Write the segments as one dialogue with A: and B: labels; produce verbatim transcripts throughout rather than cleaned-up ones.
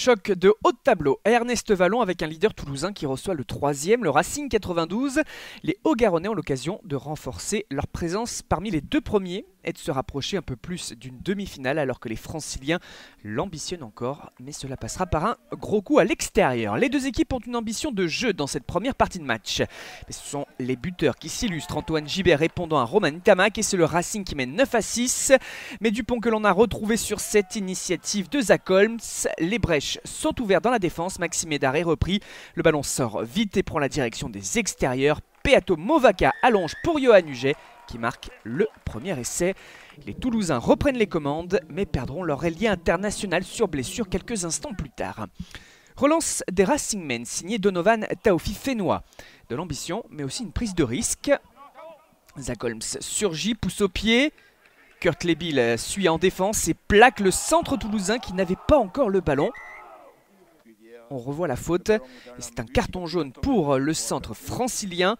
A: Choc de haut de tableau à Ernest Vallon avec un leader toulousain qui reçoit le troisième, le Racing quatre-vingt-douze. Les Hauts-Garonnais ont l'occasion de renforcer leur présence parmi les deux premiers et de se rapprocher un peu plus d'une demi-finale alors que les Franciliens l'ambitionnent encore. Mais cela passera par un gros coup à l'extérieur. Les deux équipes ont une ambition de jeu dans cette première partie de match. Mais ce sont les buteurs qui s'illustrent. Antoine Gibert répondant à Roman Tamac et c'est le Racing qui mène neuf à six. Mais Dupont que l'on a retrouvé sur cette initiative de Zach Holmes. Les brèches sont ouvertes dans la défense. Maxime Edard est repris. Le ballon sort vite et prend la direction des extérieurs. Peato Movaca allonge pour Johan Huget qui marque le premier essai. Les Toulousains reprennent les commandes mais perdront leur ailier international sur blessure quelques instants plus tard. Relance des Racingmen signé Donovan Taofi Fénois. De l'ambition mais aussi une prise de risque. Zach Holmes surgit, pousse au pied. Kurt Lebil suit en défense et plaque le centre toulousain qui n'avait pas encore le ballon. On revoit la faute et c'est un carton jaune pour le centre francilien.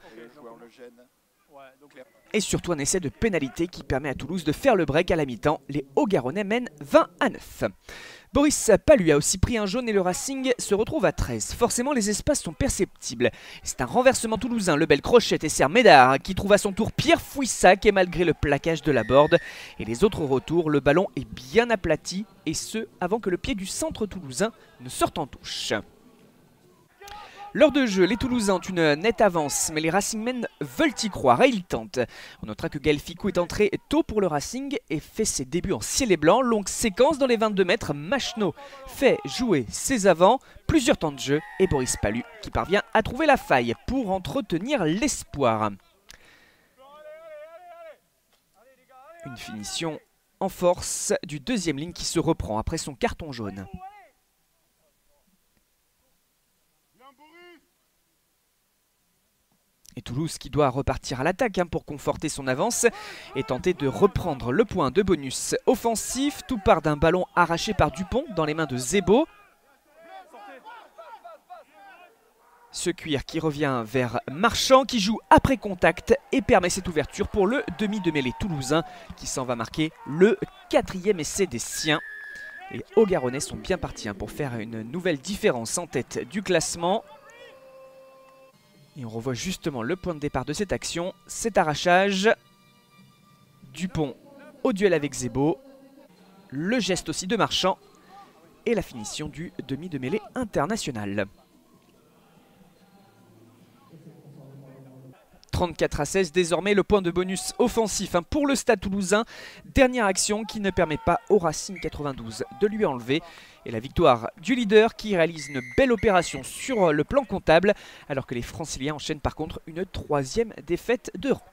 A: Et surtout un essai de pénalité qui permet à Toulouse de faire le break à la mi-temps. Les Hauts-Garonnais mènent vingt à neuf. Boris Palu a aussi pris un jaune et le Racing se retrouve à treize. Forcément les espaces sont perceptibles. C'est un renversement toulousain, le bel crochet et Serre Médard qui trouve à son tour Pierre Fouissac et malgré le plaquage de la board et les autres retours, le ballon est bien aplati et ce avant que le pied du centre toulousain ne sorte en touche. Lors de jeu, les Toulousains ont une nette avance, mais les Racingmen veulent y croire et ils tentent. On notera que Gaël Ficou est entré tôt pour le Racing et fait ses débuts en ciel et blanc. Longue séquence dans les vingt-deux mètres, Machno fait jouer ses avants, plusieurs temps de jeu et Boris Palu qui parvient à trouver la faille pour entretenir l'espoir. Une finition en force du deuxième ligne qui se reprend après son carton jaune. Et Toulouse qui doit repartir à l'attaque hein, pour conforter son avance et tenter de reprendre le point de bonus offensif. Tout part d'un ballon arraché par Dupont dans les mains de Zebo. Ce cuir qui revient vers Marchand qui joue après contact et permet cette ouverture pour le demi de mêlée toulousain qui s'en va marquer le quatrième essai des siens. Les Hauts-Garonnais sont bien partis hein, pour faire une nouvelle différence en tête du classement. Et on revoit justement le point de départ de cette action, cet arrachage. Dupont au duel avec Zebo. Le geste aussi de Marchand. Et la finition du demi de mêlée international. trente-quatre à seize, désormais le point de bonus offensif hein, pour le Stade Toulousain. Dernière action qui ne permet pas au Racing quatre-vingt-douze de lui enlever. Et la victoire du leader qui réalise une belle opération sur le plan comptable alors que les Franciliens enchaînent par contre une troisième défaite de rang.